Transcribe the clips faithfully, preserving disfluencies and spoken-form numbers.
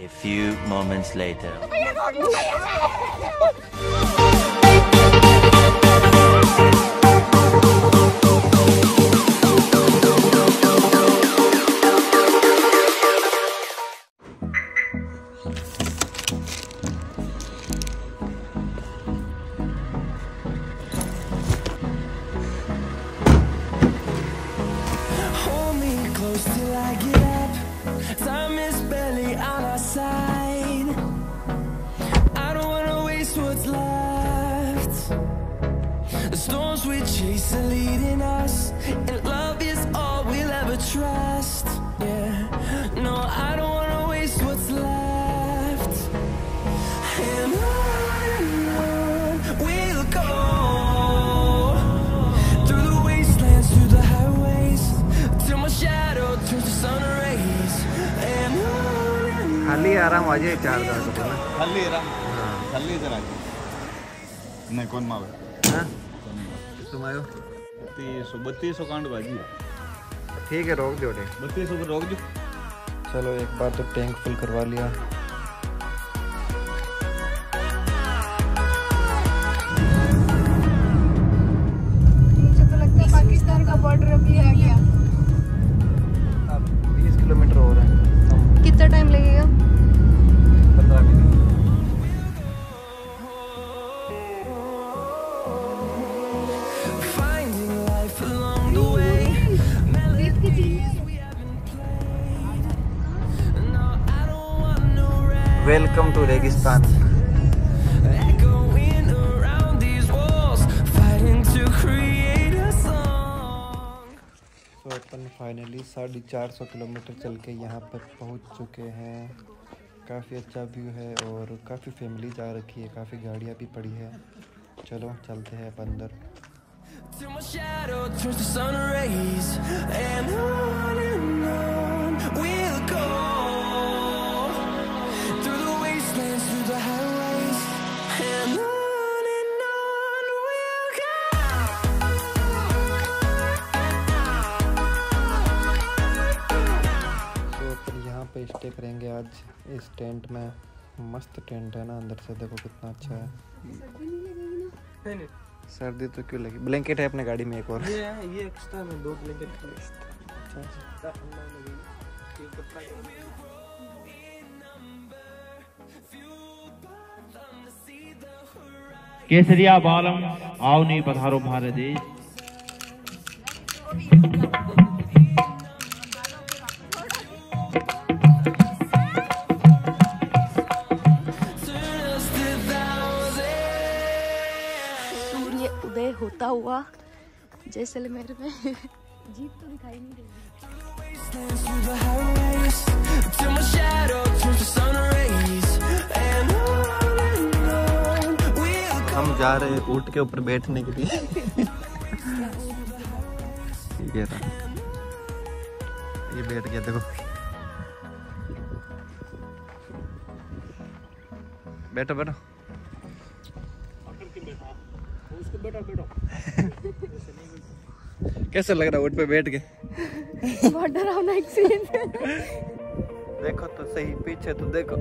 A few moments later. Hold me close till I get up. Time is barely on our side. I don't wanna waste what's left. The storms we chase are leading us, and love is all we'll ever trust. Yeah, no, I don't wanna waste what's left. And on and on we'll go, through the wastelands, through the highways, till my shadow turns to sun rays. And on and on. खाली आराम आ जाए चार दाग तो ना खाली आराम खाली इधर आ नहीं कौन मावे हाँ तुम आयो बत्तीस सौ बत्तीस सौ कांड बाजी ठीक है रोक दो रे बत्तीस सौ रोक दो। चलो एक बार तो टैंक फुल करवा लिया। मुझे तो लगता है पाकिस्तान का बॉर्डर अभी आ गया। अब बीस किलोमीटर हो रहा है। कितना टाइम लगेगा? पंद्रह minute. finding life along the way. Melodies we haven't played. No, I don't want no rest. Welcome to रेगिस्तान। Echoing around these walls, fighting to create a song. तो अपन फाइनली साढ़े चार सौ किलोमीटर चल के यहाँ पर पहुँच चुके हैं। काफ़ी अच्छा व्यू है और काफ़ी फैमिली जा रखी है, काफ़ी गाड़ियाँ भी पड़ी है। चलो चलते हैं अब अंदर। Till my shadow turns to sun rays. And on and on we'll go, through the wastelands, through the highways. And on and on we'll go. तो अपन यहाँ पे स्टे करेंगे आज इस टेंट में। मस्त टेंट है ना, अंदर से देखो कितना अच्छा है। सर्दी तो क्यों लगी? ब्लैंकेट है अपने गाड़ी में एक और। ये ये एक्स्ट्रा में दो ब्लैंकेट केसरिया बालम आवनी पधारो भारत देश। सूर्य उदय होता हुआ जैसलमेर में जीप तो दिखाई नहीं देगी। Through the highways, till my shadow turns to sun rays. And on and on we'll go. हम जा रहे हैं ऊँट के ऊपर बैठने के लिए। ये रहा, ये बैठ गया देखो। बैठो बैठो। कैसा लग रहा है ऊँट पे बैठ के? बहुत डरावना एक्सीडेंट। देखो तो सही, पीछे तो देखो।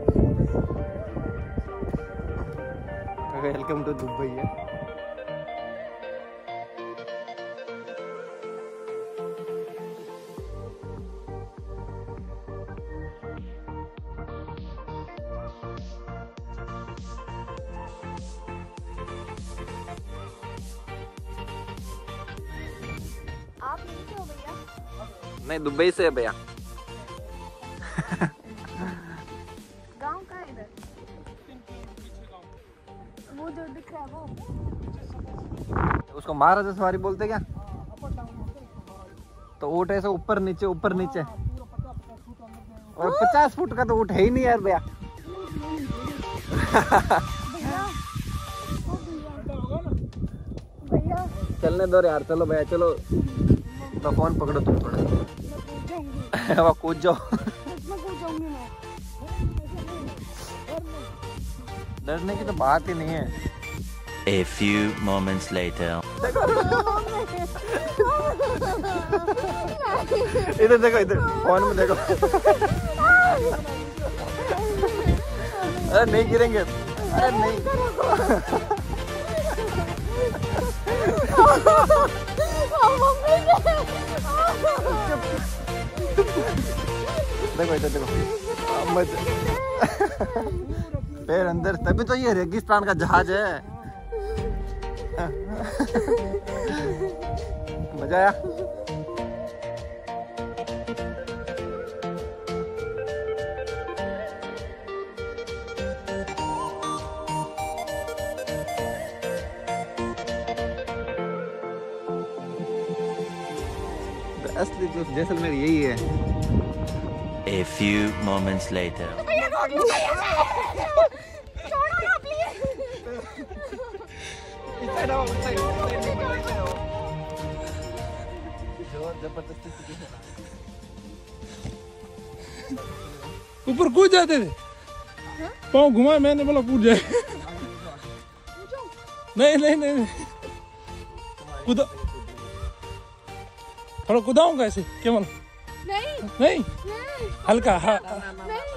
वेलकम टू दुबई है। आप नहीं हो भैया? नहीं दुबई से है भैया। गांव का है इधर? वो जो दिख रहा है वो? उसको महाराजा सवारी बोलते क्या? तो ऊँट ऐसे ऊपर नीचे ऊपर नीचे, और पचास फुट का तो ऊँट है ही नहीं यार भैया। भैया चलने दो यार, चलो भैया चलो। तो फोन पकड़ो तुम थोड़ा। वो कूद जाओ। डरने की तो बात ही नहीं है। A few moments later. इधर देखो, इधर फोन में देखो। अरे नहीं गिरेंगे, अरे नहीं। देखो इधर देखो, पैर अंदर, तभी तो ये रेगिस्तान का जहाज है। मजा आया? असली तो जैसलमेर यही है। A few moments later. ऊपर कूद जाते थे, पाँव घुमा, मैंने बोला कूद जाए। नहीं नहीं नहीं कूदा, थोड़ा कूदाऊं कैसे केवल? नहीं नहीं, नहीं हल्का हाँ। नहीं,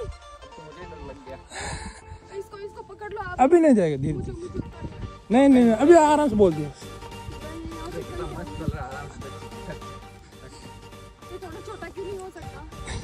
इसको इसको पकड़ लो आप। अभी नहीं जाएगा, धीरे धीरे। नहीं नहीं अभी आराम से बोल दिया। ये थोड़ा छोटा क्यों नहीं हो सकता?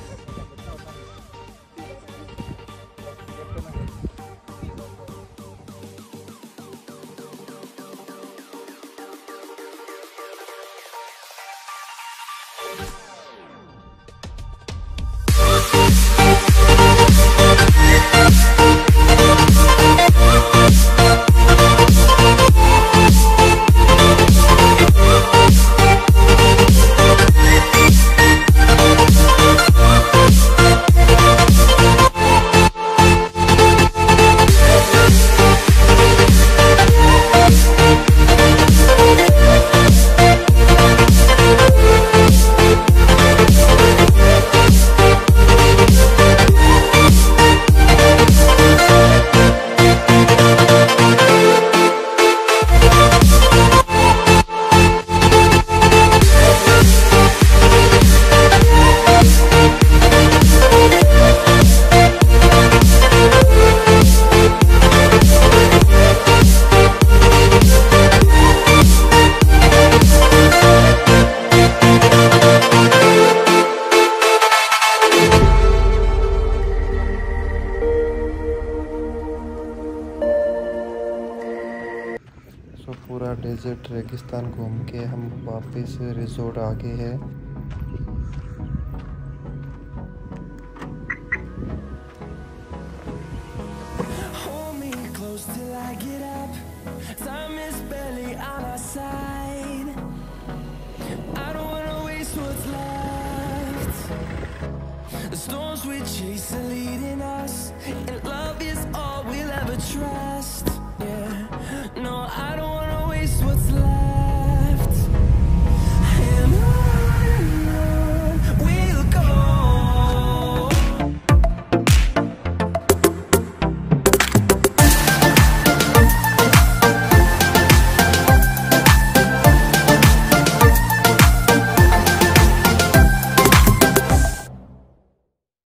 सो पूरा डेजर्ट रेगिस्तान घूम के हम वापस रिजोर्ट आ गए हैं। Hold me close till I get up. Time is barely on our side. I don't wanna waste what's left. The storms we chase are leading us, and love is all we'll ever trust. Yeah, no, I don't wanna waste what's left.